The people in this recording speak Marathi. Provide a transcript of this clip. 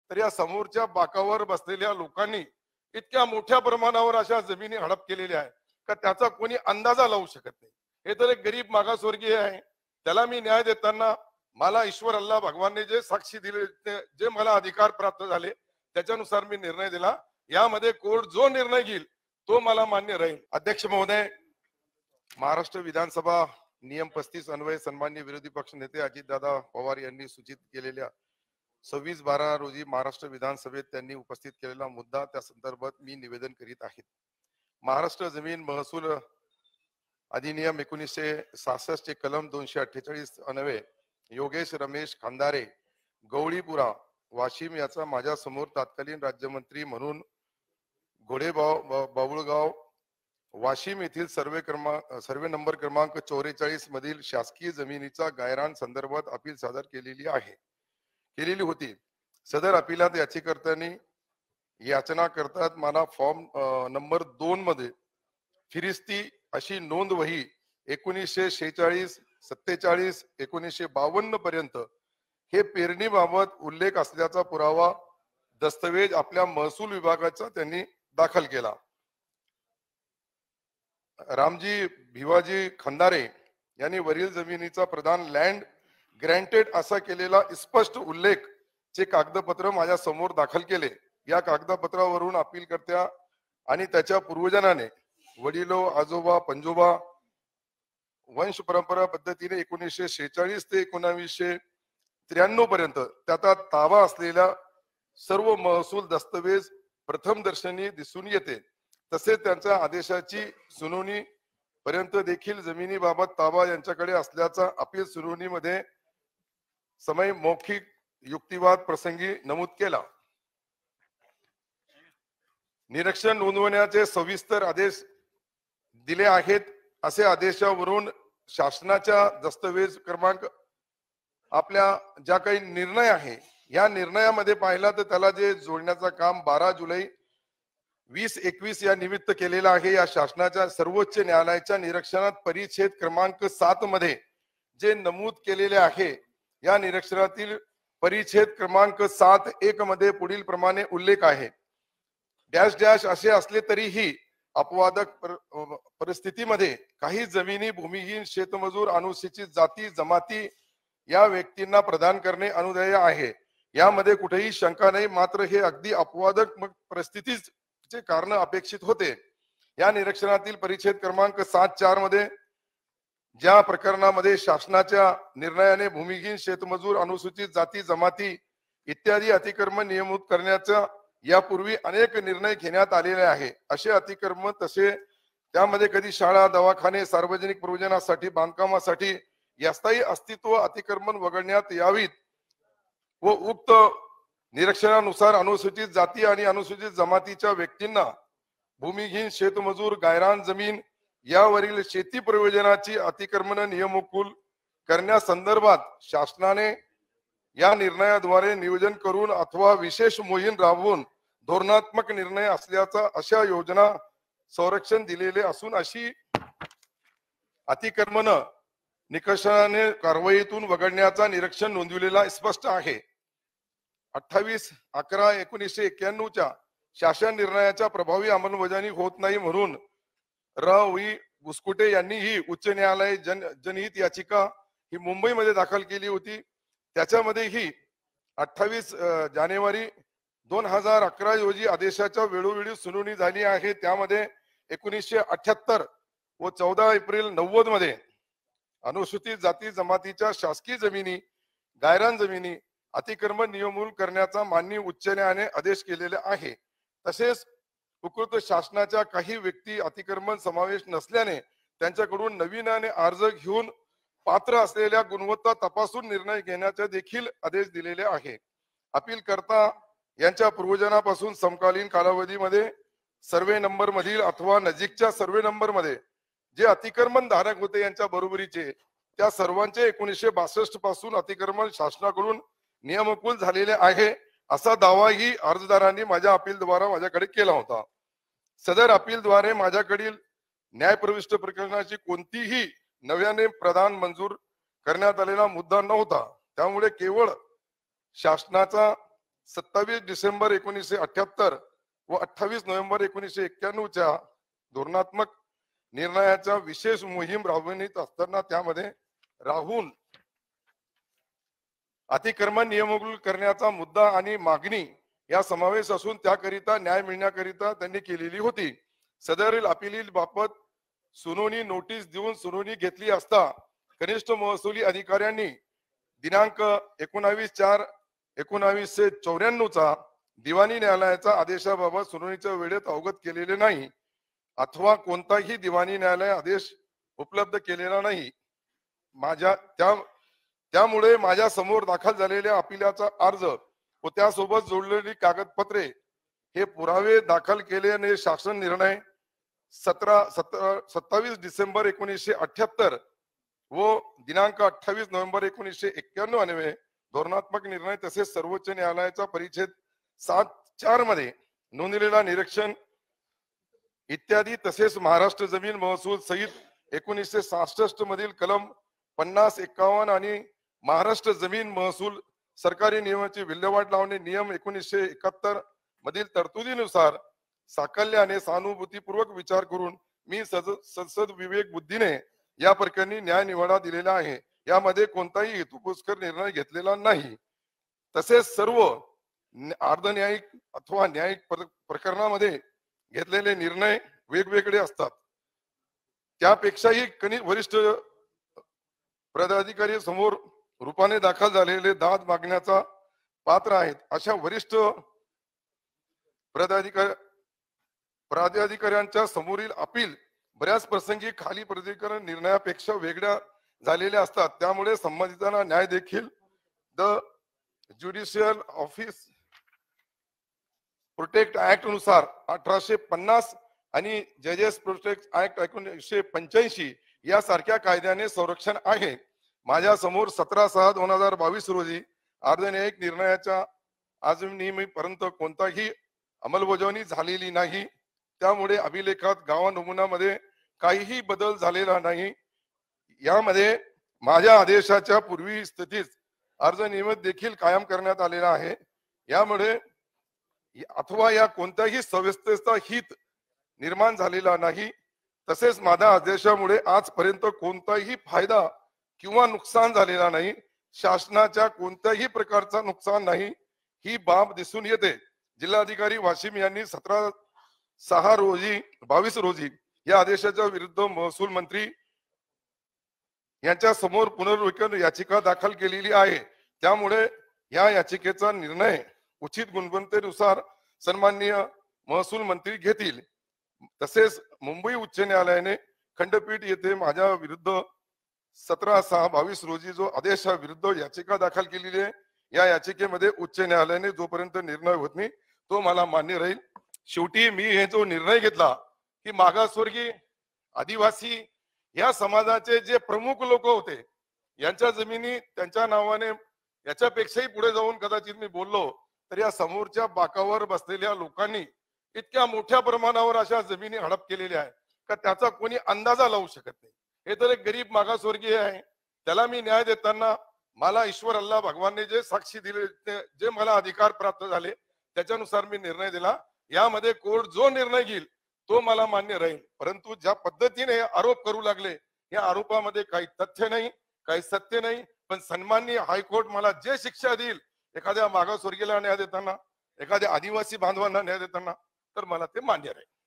तर या समोरच्या बाकावर बसलेल्या लोकांनी इतक्या मोठ्या प्रमाणावर अशा जमिनी हडप केलेल्या आहे का त्याचा कोणी अंदाजा लावू शकत नाही. हे तर एक गरीब मागासवर्गीय आहे, त्याला मी न्याय देताना मला ईश्वर अल्लाह भगवानने जे साक्षी दिले, जे मला अधिकार प्राप्त झाले त्याच्यानुसार मी निर्णय दिला. यामध्ये कोर्ट जो निर्णय घेईल तो मला मान्य राहील. अध्यक्ष महोदय, महाराष्ट्र विधानसभा नियम 35 अन्वये सन्माननीय विरोधी पक्ष नेते अजितदादा पवार यांनी सूचित केलेल्या 26/12 रोजी महाराष्ट्र विधानसभेत त्यांनी उपस्थित केलेला मुद्दा, त्या संदर्भात मी निवेदन करीत आहे. महाराष्ट्र जमीन महसूल अधिनियम 1966 चे कलम 248 अन्वये योगेश रमेश खंदारे गवळीपुरा वाशिम याचा माझ्या समोर तत्कालीन राज्यमंत्री म्हणून बाबुळगाव वाशिम येथील सर्वे नंबर क्रमांक 44 मधील शासकीय जमिनीचा गायरान संदर्भात अपील सादर केलेली होती. सदर अपिलात याचिकाकर्त्यांनी याचना करतात मला फॉर्म नंबर 2 मध्ये फिरिस्ती अशी नोंद वही 1946, 47, 1952 पर्यंत हे पेरणीबाबत उल्लेख असल्याचा पुरावा दस्तवेज आपल्या महसूल विभागाचा त्यांनी दाखल केला. रामजी भिवाजी खंदारे यांनी वरील जमिनीचा प्रदान लँड ग्रँटेड असा केलेला स्पष्ट उल्लेख चे कागदपत्र माझ्या समोर दाखल केले. या कागदपत्रावरून अपीलकर्त्या आणि त्याच्या पूर्वजांनी वडिलो आजोबा पंजोबा वंश परंपरा पद्धतीने 1946 ते 1993 पर्यंत त्याचा ताबा असलेल्या सर्व महसूल दस्तवेज प्रथम दर्शनी दिसून येते. तसेच त्यांच्या आदेशाची सुनावणी पर्यंत देखील जमिनीबाबत ताबा यांच्याकडे असल्याचा अपील सुनावणीमध्ये समय मौखिक युक्तिवाद प्रसंगी नमूद केला. निरीक्षण नोंदवण्याचे सविस्तर आदेश दिले आहेत. असे आदेशावरून शासनाच्या दस्तवेज क्रमांक आपल्या ज्या काही निर्णय आहे या निर्णयामध्ये पाहिला तर त्याला जे जोडण्याचं काम 12 जुलै 2021 या निमित्त केलेला आहे. या शासनाच्या सर्वोच्च न्यायालयाच्या निरीक्षणात परिच्छेद क्रमांक 7 मध्ये जे नमूद केलेले आहे या निरीक्षणातील परिच्छेद क्रमांक 7.1 मध्ये पुढील प्रमाणे उल्लेख आहे. डॅश डॅश असे असले तरीही अपवादक परिस्थितीमध्ये काही जमिनी भूमिहीन शेतमजूर अनुसूचित जाती जमाती या व्यक्तींना प्रदान करणे अनुदेय आहे. यामध्ये कुठेही शंका नाही. मात्र हे अगदी अपवादक परिस्थितीचे कारण अपेक्षित होते. या निरीक्षणातील परिच्छेद क्रमांक 7.4 मध्ये ज्या प्रकरणामध्ये शासनाच्या निर्णयाने भूमिहीन शेतमजूर अनुसूचित जाती जमाती इत्यादी अतिक्रमण नियमित करण्याचा यापूर्वी अनेक निर्णय घेण्यात आलेले आहे. असे अतिक्रमण तसे त्यामध्ये कधी शाळा दवाखाने सार्वजनिक प्रयोजनासाठी बांधकामासाठी यास्थायी अस्तित्व अतिक्रमण वगळण्यात यावीत व उक्त निरीक्षणानुसार अनुसूचित जाती आणि अनुसूचित जमातीच्या व्यक्तींना भूमिहीन शेतमजूर गायरान जमीन यावरील शेती प्रयोजनाची अतिक्रमण नियमकुल करण्यासंदर्भात शासनाने या निर्णयाद्वारे नियोजन करून अथवा विशेष मोहीम राबवून धोरणात्मक निर्णय असल्याचा अशा योजना संरक्षण दिलेले असून अशी अतिक्रमण निकषाने कारवाईतून वगळण्याचा निरीक्षण नोंदविलेला स्पष्ट आहे. 28/11/1991 च्या शासन निर्णयाच्या प्रभावी अंमलबजावणी होत नाही म्हणून र.वी. बुसकुटे यांनी ही उच्च न्यायालय जनहित याचिका ही मुंबईमध्ये दाखल केली होती. त्याच्यामध्ये ही 28 जानेवारी 2011 रोजी आदेशाच्या वेळोवेळी सुनावणी झाली आहे. त्यामध्ये 1978 व 14 एप्रिल 90 मध्ये अनुसूचित जाती जमातीच्या शासकीय जमिनी गायरान जमिनी अतिक्रमण नियमूल करण्याचा माननीय उच्च न्यायालयाने आदेश केलेले आहे. तसेच उपकृत शासनाच्या काही व्यक्ती अतिक्रमण समावेश नसल्याने त्यांच्याकडून नवीनाने अर्ज घेऊन पात्र असलेल्या गुणवत्ता तपासून निर्णय घेण्याचे देखील आदेश दिलेले आहे. अपील करता यांच्या पूर्वजनापासून समकालीन कालावधीमध्ये सर्वे नंबर मधील अथवा नजीकच्या सर्वे नंबर मध्ये जे अतिक्रमण धारक होते यांच्या बरोबरीचे त्या सर्वांचे 1962 पासून अतिक्रमण शासनाकडून नियमकुल झालेले आहे असा दावा ही अर्जदारांनी माझ्या अपीलद्वारा माझ्याकडे केला होता. सदर अपीलद्वारे माझ्याकडील न्यायप्रविष्ट प्रकरणाची कोणतीही नव्याने प्रदान मंजूर करण्यात आलेला मुद्दा नव्हता. त्यामुळे केवळ शासनाचा 27 डिसेंबर 1978 व 28 नोव्हेंबर 1991च्या धोरणात्मक निर्णयाचा विशेष मोहीम राबविण्यात असताना त्यामध्ये राहून अतिक्रमण नियमन करण्याचा मुद्दा आणि मागणी या समावेश असून त्याकरिता न्याय मिळण्याकरिता त्यांनी केलेली होती. सदरील अपील बाबत सुनावणी नोटीस देऊन सुनावणी घेतली असता कनिष्ठ महसुली अधिकाऱ्यांनी दिनांक 19/4/1994 चा दिवाणी न्यायालयाचा आदेशाबाबत सुनावणीच्या वेळेत अवगत केलेले नाही अथवा कोणताही दिवाणी न्यायालय आदेश उपलब्ध केलेला नाही. त्यामुळे माझ्या समोर दाखल झालेल्या अपिलाचा अर्ज व त्यासोबत जोडलेली कागदपत्रे हे पुरावे दाखल केल्याने शासन निर्णय 27 डिसेंबर 1978 व दिनांक 28 नोव्हेंबर 1991 अन्वये धोरणात्मक निर्णय तसेच सर्वोच्च न्यायालयाचा परिच्छेद 7(4) मध्ये नोंदलेला निरीक्षण इत्यादी तसेच महाराष्ट्र जमीन महसूल सहित 1966 मधील कलम 50, 51 आणि महाराष्ट्र जमीन महसूल सरकारी नियमाची विल्हेवाट लावणे नियम 1971 मधील तरतुदीनुसार साकल्याने सहानुभूतीपूर्वक विचार करून मी संसद विवेक बुद्धीने या प्रकरणी न्याय निवाडा दिलेला आहे. यामध्ये कोणताही हेतुपुरस्सर निर्णय घेतलेला नाही. तसेच सर्व अर्धन्यायिक अथवा न्यायिक प्रकरणामध्ये घेतलेले निर्णय वेगवेगळे असतात. त्यापेक्षाही वरिष्ठ पदाधिकारी समोर रूपाने दाखल झालेले दाद मागण्याचा पात्र आहेत. अशा वरिष्ठ प्राधिकाऱ्यांच्या समोरील अपील बऱ्याच प्रसंगी खाली प्राधिकरण निर्णयापेक्षा वेगळ्या झालेल्या असतात. त्यामुळे संबंधितांना न्याय देखील the judicial office protect act नुसार 1850 आणि जजेस प्रोटेक्ट ऍक्ट 1985 यासारख्या कायद्याने संरक्षण आहे. माझ्या समोर 17/6/2022 रोजी अर्धन्यायिक निर्णयाच्या आजपर्यंत कोणताही अंमलबजावणी झालेली नाही. त्यामुळे अभिलेखात गावा नमुन्यामध्ये काहीही बदल झालेला नाही. यामध्ये माझ्या आदेशाच्या पूर्वी स्थितीत अर्ज नियमित देखील कायम करण्यात आलेला आहे. यामुळे अथवा या कोणत्याही सव्यवस्थेचा हित निर्माण झालेला नाही. तसेच माझ्या आदेशामुळे आजपर्यंत कोणताही फायदा किंवा नुकसान झालेला नाही. शासनाच्या कोणत्याही प्रकारचा नुकसान नाही ही बाब दिसून येते. जिल्हाधिकारी वाशिम यांनी 17/6/22 रोजी या आदेशाच्या विरुद्ध महसूल मंत्री यांच्या समोर पुनर्विचार याचिका दाखल केलेली आहे. त्यामुळे या याचिकेचा निर्णय उचित गुणवत्तेनुसार सन्माननीय महसूल मंत्री घेतील. तसेच मुंबई उच्च न्यायालयाने खंडपीठ येथे माझ्या विरुद्ध 17/6/22 रोजी जो आदेशाविरुद्ध याचिका दाखल केलेली आहे या याचिकेमध्ये उच्च न्यायालयाने जोपर्यंत निर्णय होत नाही तो मला मान्य राहील. शेवटी मी हे जो निर्णय घेतला की मागासवर्गीय आदिवासी या समाजाचे जे प्रमुख लोक होते यांच्या जमिनी त्यांच्या नावाने याच्यापेक्षाही पुढे जाऊन कदाचित मी बोललो तर या समोरच्या बाकावर बसलेल्या लोकांनी इतक्या मोठ्या प्रमाणावर अशा जमिनी हडप केलेल्या आहे का त्याचा कोणी अंदाजा लावू शकत नाही. हे तर एक गरीब मागासवर्गीय आहे. त्याला मी न्याय देताना मला ईश्वर अल्लाह भगवानने जे साक्षी दिले जे मला अधिकार प्राप्त झाले त्याच्यानुसार मी निर्णय दिला. यामध्ये कोर्ट जो निर्णय घेईल तो मला मान्य राहील. परंतु ज्या पद्धतीने आरोप करू लागले या आरोपामध्ये काही तथ्य नाही काही सत्य नाही. पण सन्माननीय हायकोर्ट मला जे शिक्षा देईल एखाद्या मागासवर्गीयाला न्याय देताना एखाद्या आदिवासी बांधवांना न्याय देताना तर मला ते मान्य राहील.